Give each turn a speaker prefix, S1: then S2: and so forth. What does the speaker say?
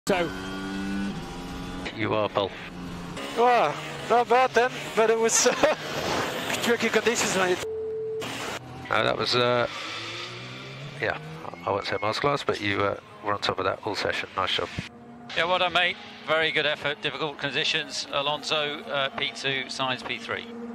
S1: So
S2: you are, Paul.
S3: Well, not bad then, but it was tricky conditions, mate.
S2: That was, yeah, I won't say miles class, but you were on top of that all session. Nice job.
S4: Yeah, well done, mate. Very good effort. Difficult conditions. Alonso P2, Sainz P3.